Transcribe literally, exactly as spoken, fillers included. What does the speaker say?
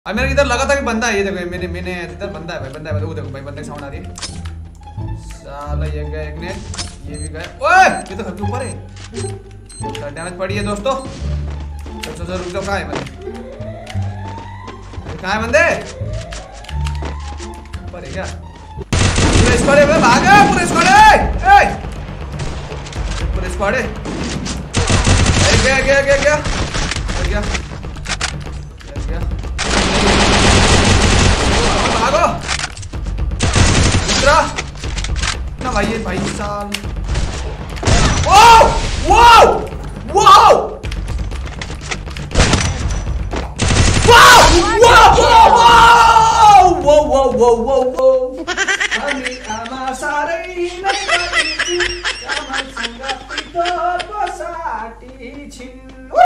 अब मेरे इधर लगा था कि बंदा है, ये देखो मैंने मैंने इधर बंदा है भाई, बंदा है भाई, वो देखो भाई बंदे की साउंड आ रही है। साला ये गया एक ने, ये भी गया। ओए ये तो घर के ऊपर है, डैमेज पड़ी है दोस्तों। चल चल रुक जाओ, कहाँ है बंदे, कहाँ है बंदे? ऊपर है क्या? पूरा स्क्वाड है भागा, पूरा स्क्वाड है, ए पूरा स्क्वाड है। गया गया गया गया गया गया भागो दूसरा ना भाई, ये भाई साल। Wow wow wow wow wow wow wow wow kami ama sarai na kami kami singgah itu pasati